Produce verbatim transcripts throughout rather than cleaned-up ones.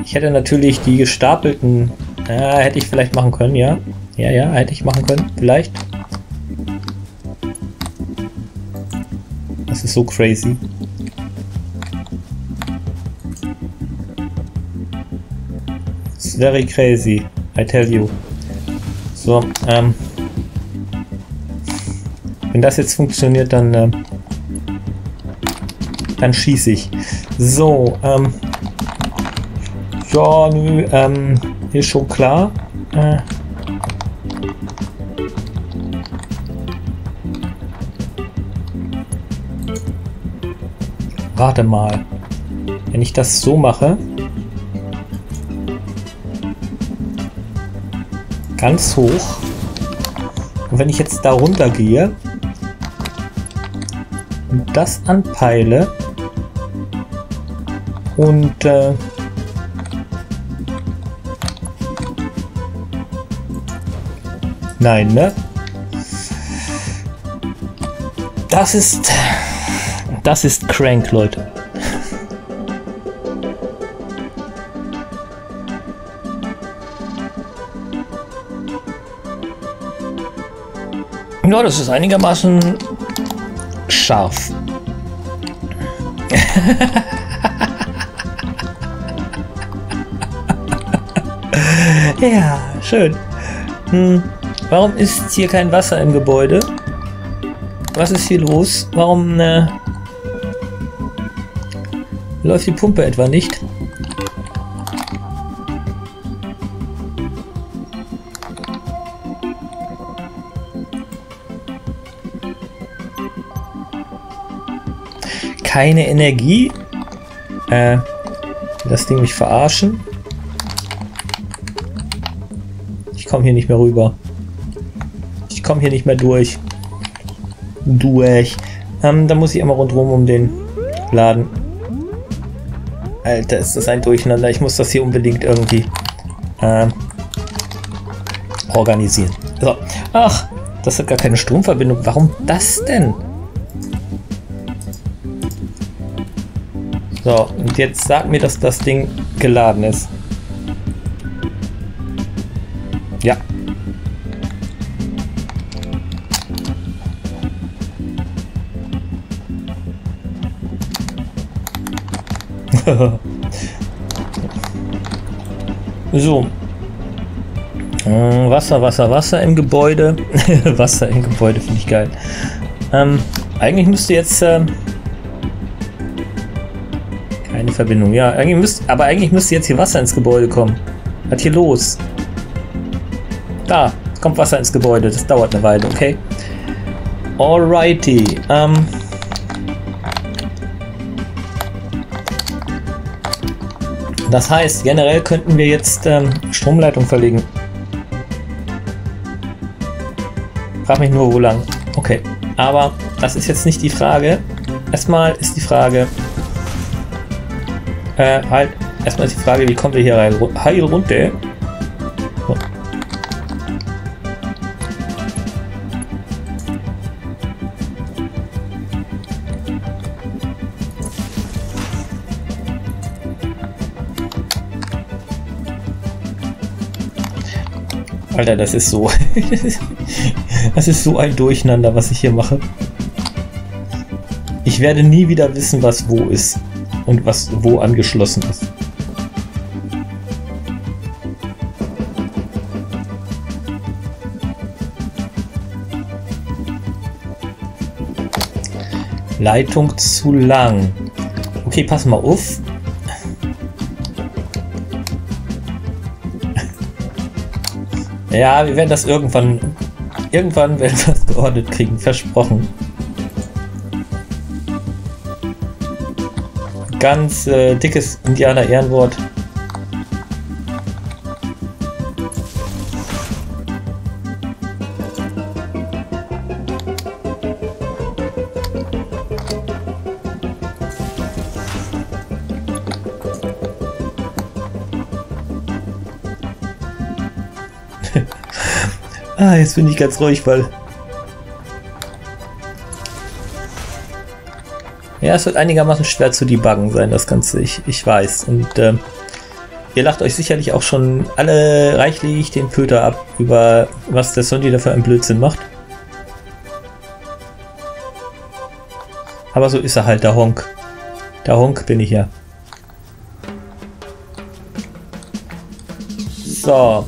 Ich hätte natürlich die gestapelten... Ja, hätte ich vielleicht machen können, ja. Ja, ja, hätte ich machen können, vielleicht. Das ist so crazy. It's very crazy, I tell you. So, ähm... wenn das jetzt funktioniert, dann... Äh, dann schieße ich. So, ähm... ja, nö, ähm... ist schon klar. Äh, warte mal. Wenn ich das so mache, ganz hoch, und wenn ich jetzt da runter gehe und das anpeile und äh, nein, ne? Das ist... Das ist crank, Leute. Ja, das ist einigermaßen scharf. Ja, schön. Hm. Warum ist hier kein Wasser im Gebäude? Was ist hier los? Warum äh, läuft die Pumpe etwa nicht? Keine Energie? Äh, das Ding mich verarschen? Ich komme hier nicht mehr rüber. Ich komme hier nicht mehr durch. Durch. Ähm, da muss ich immer rundherum um den Laden. Alter, ist das ein Durcheinander. Ich muss das hier unbedingt irgendwie äh, organisieren. So. Ach, das hat gar keine Stromverbindung. Warum das denn? So, und jetzt sag mir, dass das Ding geladen ist. Ja. So. Wasser, Wasser, Wasser im Gebäude. Wasser im Gebäude finde ich geil. Ähm, eigentlich müsste jetzt... Äh, keine Verbindung. Ja, eigentlich müsste, aber eigentlich müsste jetzt hier Wasser ins Gebäude kommen. Was hier los? Da kommt Wasser ins Gebäude. Das dauert eine Weile, okay? Alrighty. Ähm... Das heißt, generell könnten wir jetzt ähm, Stromleitung verlegen. Frag mich nur, wo lang. Okay, aber das ist jetzt nicht die Frage. Erstmal ist die Frage... Äh, halt, erstmal ist die Frage, wie kommen wir hier rein? Heil runter. So. Alter, das ist so... Das ist so ein Durcheinander, was ich hier mache. Ich werde nie wieder wissen, was wo ist. Und was wo angeschlossen ist. Leitung zu lang. Okay, pass mal auf. Ja, wir werden das irgendwann, irgendwann werden wir das geordnet kriegen, versprochen. Ganz äh, dickes Indianer-Ehrenwort. Ah, jetzt bin ich ganz ruhig, weil... Ja, es wird einigermaßen schwer zu debuggen sein, das Ganze. Ich, ich weiß. Und äh, ihr lacht euch sicherlich auch schon alle reichlich den Köter ab, über was der Sondy da für einen Blödsinn macht. Aber so ist er halt, der Honk. Der Honk bin ich ja. So.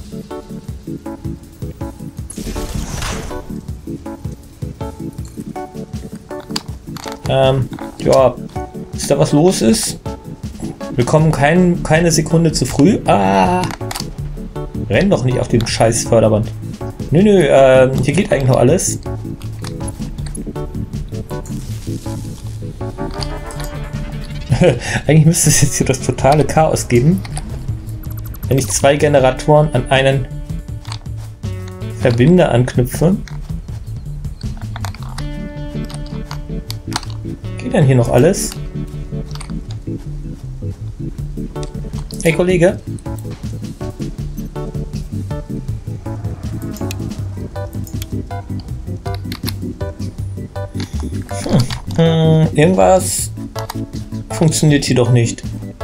Ähm, ja, ist da was los ist? Wir kommen kein, keine Sekunde zu früh. Ah! Renn doch nicht auf dem scheiß Förderband. Nö, nö, äh, hier geht eigentlich noch alles. Eigentlich müsste es jetzt hier das totale Chaos geben, wenn ich zwei Generatoren an einen Verbinder anknüpfe. Geht denn hier noch alles? Hey Kollege? Hm. Hm, irgendwas funktioniert hier doch nicht.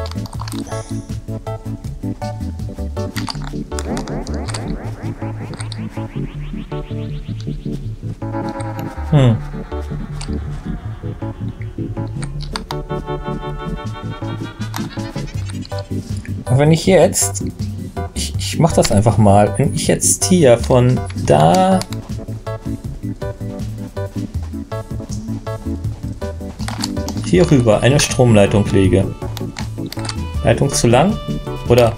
Hm. Und wenn ich jetzt, ich, ich mach das einfach mal, wenn ich jetzt hier von da hier rüber eine Stromleitung lege. Leitung zu lang? Oder?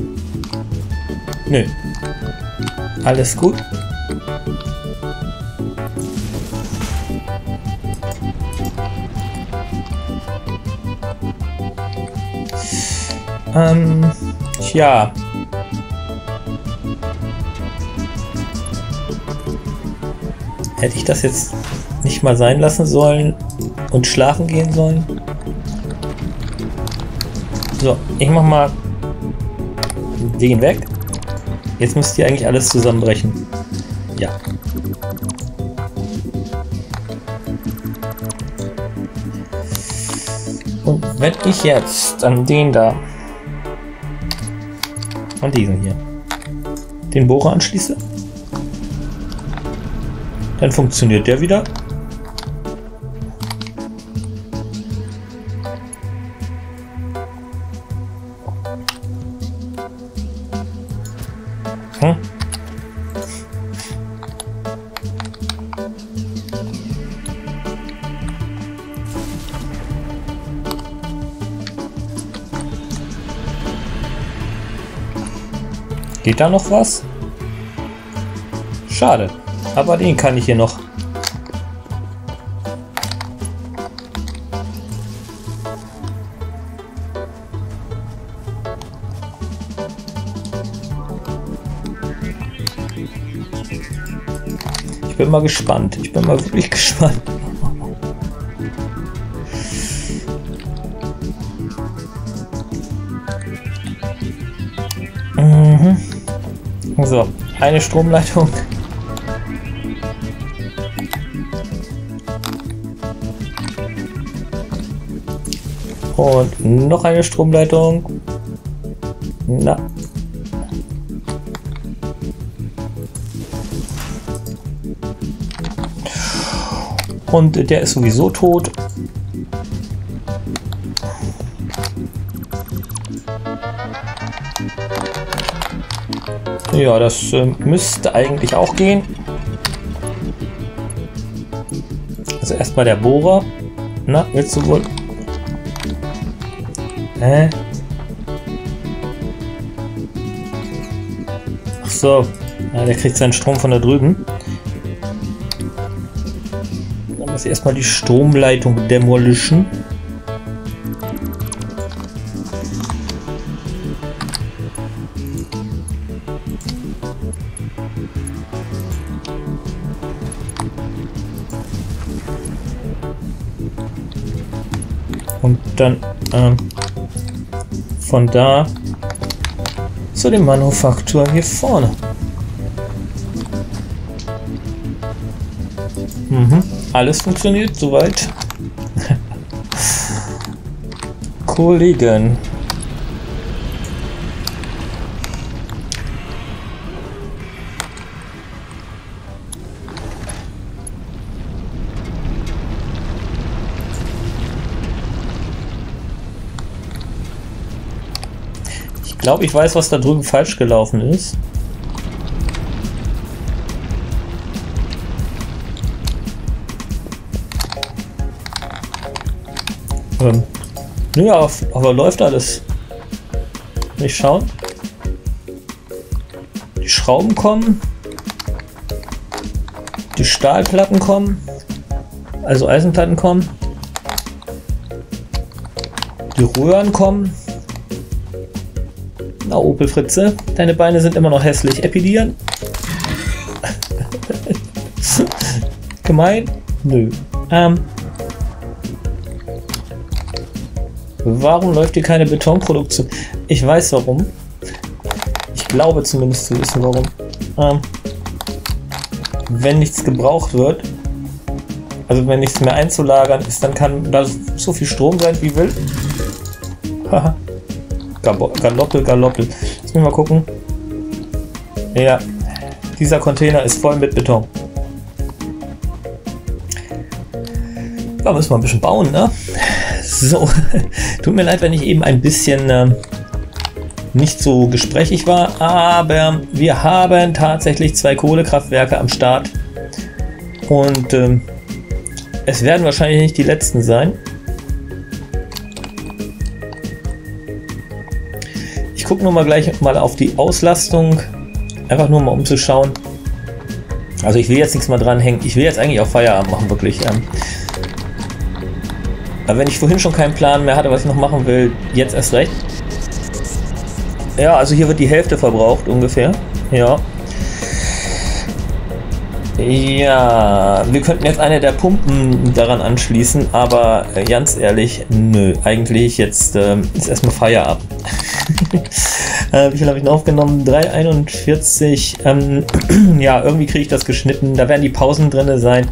Nö. Alles gut. Ähm, tja. Hätte ich das jetzt nicht mal sein lassen sollen und schlafen gehen sollen? So, ich mach mal den weg. Jetzt müsste hier eigentlich alles zusammenbrechen. Ja. Und wenn ich jetzt an den da, an diesen hier, den Bohrer anschließe, dann funktioniert der wieder. Hm? Geht da noch was? Schade, aber den kann ich hier noch. Ich bin mal gespannt. Ich bin mal wirklich gespannt. Mhm. So, eine Stromleitung. Und noch eine Stromleitung. Na. Und der ist sowieso tot. Ja, das äh, müsste eigentlich auch gehen. Also erstmal der Bohrer. Na, willst du wohl? Hä? Ach so. Ja, der kriegt seinen Strom von da drüben. Dann muss ich erstmal die Stromleitung demolischen. Und dann ähm, von da zu dem Manufaktur hier vorne. Mhm. Alles funktioniert soweit. Kollegen. glaube, ich weiß, was da drüben falsch gelaufen ist. Ähm, nö, aber, aber läuft alles. Nicht schauen. Die Schrauben kommen. Die Stahlplatten kommen. Also Eisenplatten kommen. Die Röhren kommen. Na, Opel Fritze, deine Beine sind immer noch hässlich. Epidieren? Gemein? Nö. Ähm. Warum läuft hier keine Betonproduktion? Ich weiß warum. Ich glaube zumindest zu wissen warum. Ähm. Wenn nichts gebraucht wird, also wenn nichts mehr einzulagern ist, dann kann da so viel Strom sein wie will. Haha. Galoppel, Galoppel. Lass mich mal gucken. Ja, dieser Container ist voll mit Beton. Da müssen wir ein bisschen bauen, ne? So, tut mir leid, wenn ich eben ein bisschen äh, nicht so gesprächig war, aber wir haben tatsächlich zwei Kohlekraftwerke am Start und ähm, es werden wahrscheinlich nicht die letzten sein. Ich gucke nur mal gleich mal auf die Auslastung, einfach nur mal um zu schauen. Also ich will jetzt nichts mal dranhängen, ich will jetzt eigentlich auch Feierabend machen, wirklich. Ähm, aber wenn ich vorhin schon keinen Plan mehr hatte, was ich noch machen will, jetzt erst recht. Ja, also hier wird die Hälfte verbraucht ungefähr. Ja. Ja, wir könnten jetzt eine der Pumpen daran anschließen, aber äh, ganz ehrlich, nö, eigentlich jetzt äh, ist erstmal Feierabend. äh, wie viel habe ich noch aufgenommen? drei einundvierzig. Ähm, ja, irgendwie kriege ich das geschnitten. Da werden die Pausen drin sein.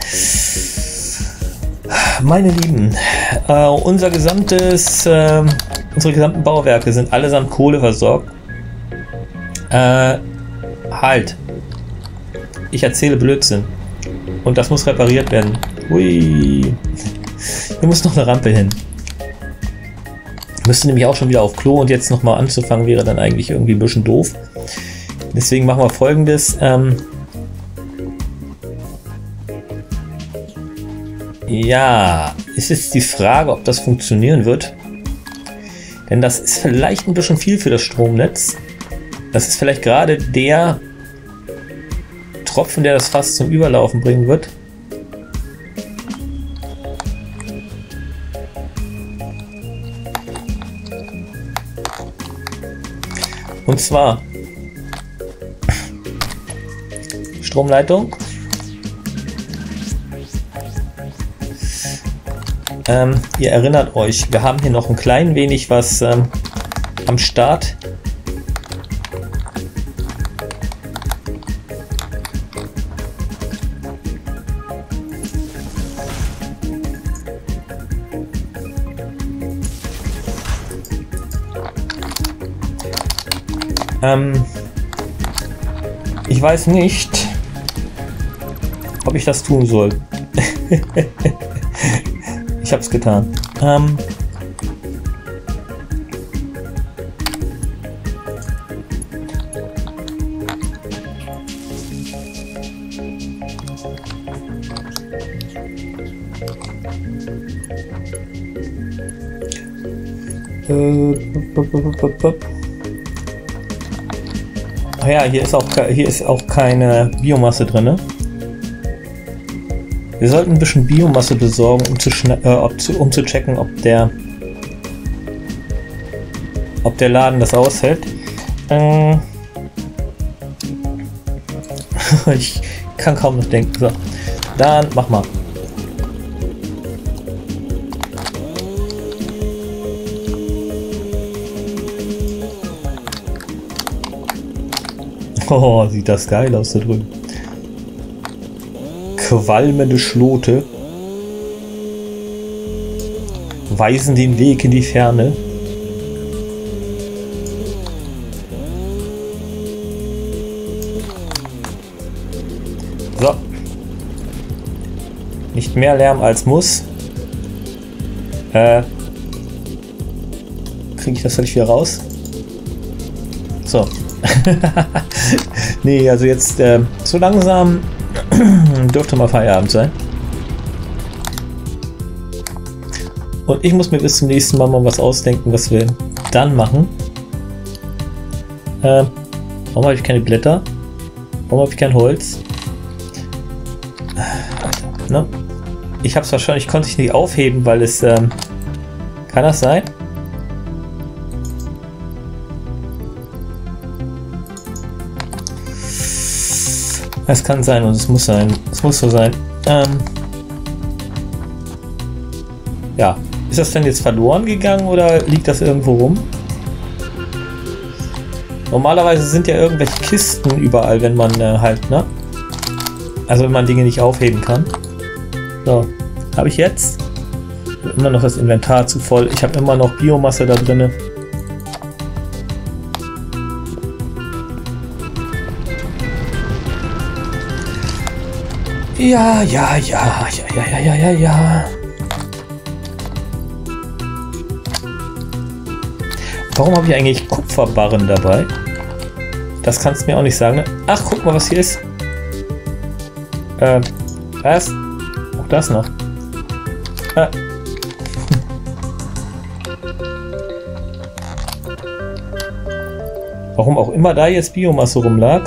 Meine Lieben, äh, unser gesamtes, äh, unsere gesamten Bauwerke sind allesamt Kohle versorgt. Äh, halt. Ich erzähle Blödsinn. Und das muss repariert werden. Hui. Hier muss noch eine Rampe hin. Müsste nämlich auch schon wieder auf Klo und jetzt nochmal anzufangen wäre dann eigentlich irgendwie ein bisschen doof. Deswegen machen wir Folgendes. Ähm ja, es ist die Frage, ob das funktionieren wird. Denn das ist vielleicht ein bisschen viel für das Stromnetz. Das ist vielleicht gerade der Tropfen, der das Fass zum Überlaufen bringen wird. Und zwar Stromleitung. Ähm, ihr erinnert euch, wir haben hier noch ein klein wenig was ähm, am Start. Ähm, ich weiß nicht, ob ich das tun soll. Ich habe es getan. Ähm, Ach ja, hier ist auch hier ist auch keine Biomasse drin. Wir sollten ein bisschen Biomasse besorgen, um zu, äh, ob zu, um zu checken, ob der ob der Laden das aushält. Äh ich kann kaum noch denken. So, dann mach mal. Oh, sieht das geil aus da drüben. Qualmende Schlote weisen den Weg in die Ferne. So. Nicht mehr Lärm als muss. Äh, kriege ich das völlig wieder raus? So. Nee, also jetzt äh, so langsam dürfte mal Feierabend sein. Und ich muss mir bis zum nächsten Mal mal was ausdenken, was wir dann machen. Äh, warum habe ich keine Blätter? Warum habe ich kein Holz? Ne? Ich habe es wahrscheinlich, konnte ich nicht aufheben, weil es... Ähm, kann das sein? Es kann sein und es muss sein. Es muss so sein. Ähm, ja. Ist das denn jetzt verloren gegangen oder liegt das irgendwo rum? Normalerweise sind ja irgendwelche Kisten überall, wenn man äh, halt, ne? Also wenn man Dinge nicht aufheben kann. So. Habe ich jetzt? Ich habe immer noch das Inventar zu voll. Ich habe immer noch Biomasse da drin. Ja, ja, ja, ja, ja, ja, ja, ja. Warum habe ich eigentlich Kupferbarren dabei? Das kannst du mir auch nicht sagen, ne? Ach, guck mal, was hier ist. Äh, was? Auch das noch. Ah. Warum auch immer da jetzt Biomasse rumlag.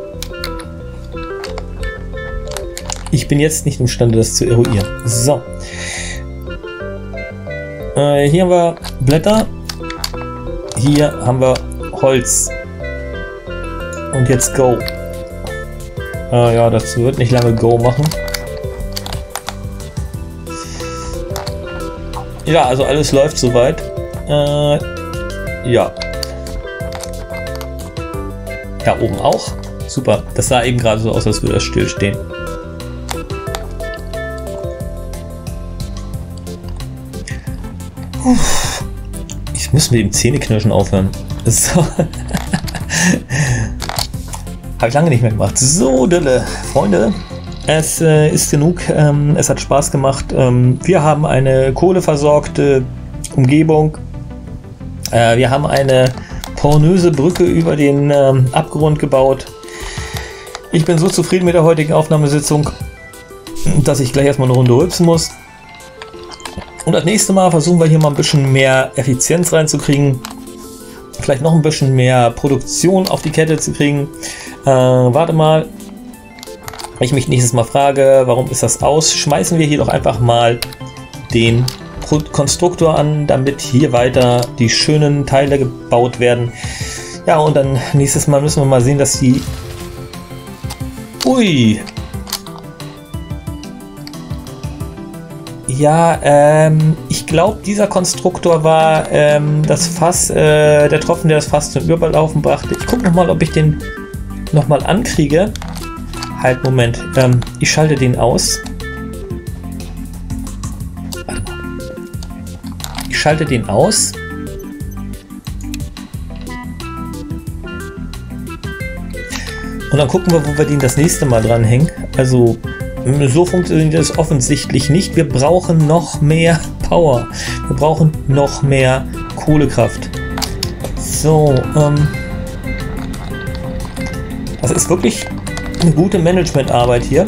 Ich bin jetzt nicht imstande, das zu eruieren. So. Äh, hier haben wir Blätter. Hier haben wir Holz. Und jetzt Go. Äh, ja, das wird nicht lange Go machen. Ja, also alles läuft soweit. Äh, ja. Da oben auch. Super. Das sah eben gerade so aus, als würde das stillstehen. Ich muss mit dem Zähneknirschen aufhören. So. Habe ich lange nicht mehr gemacht. So, Dille. Freunde, es äh, ist genug. Ähm, es hat Spaß gemacht. Ähm, wir haben eine kohleversorgte Umgebung. Äh, wir haben eine pornöse Brücke über den ähm, Abgrund gebaut. Ich bin so zufrieden mit der heutigen Aufnahmesitzung, dass ich gleich erstmal eine Runde rülpsen muss. Und das nächste Mal versuchen wir hier mal ein bisschen mehr Effizienz reinzukriegen. Vielleicht noch ein bisschen mehr Produktion auf die Kette zu kriegen. Äh, warte mal. Wenn ich mich nächstes Mal frage, warum ist das aus, schmeißen wir hier doch einfach mal den Konstruktor an, damit hier weiter die schönen Teile gebaut werden. Ja, und dann nächstes Mal müssen wir mal sehen, dass die... Ui! Ja, ähm, ich glaube, dieser Konstruktor war ähm, das Fass, äh, der Tropfen, der das Fass zum Überlaufen brachte. Ich gucke nochmal, ob ich den nochmal ankriege. Halt, Moment. Ähm, ich schalte den aus. Warte mal. Ich schalte den aus. Und dann gucken wir, wo wir den das nächste Mal dranhängen. Also... So funktioniert das offensichtlich nicht. Wir brauchen noch mehr Power. Wir brauchen noch mehr Kohlekraft. So, ähm, das ist wirklich eine gute Managementarbeit hier.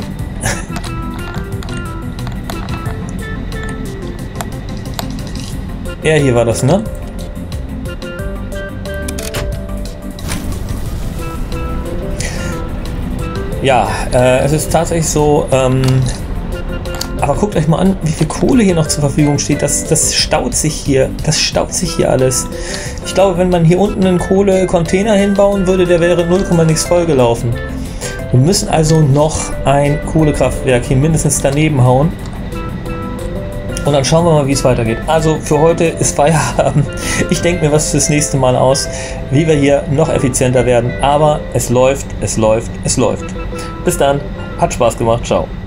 Ja, hier war das, ne? Ja, äh, es ist tatsächlich so, ähm, aber guckt euch mal an, wie viel Kohle hier noch zur Verfügung steht. Das, das staut sich hier, das staut sich hier alles. Ich glaube, wenn man hier unten einen Kohlecontainer hinbauen würde, der wäre null Komma nix vollgelaufen. Wir müssen also noch ein Kohlekraftwerk hier mindestens daneben hauen. Und dann schauen wir mal, wie es weitergeht. Also für heute ist Feierabend. Ich denke mir was fürs nächste Mal aus, wie wir hier noch effizienter werden. Aber es läuft, es läuft, es läuft. Bis dann. Hat Spaß gemacht. Ciao.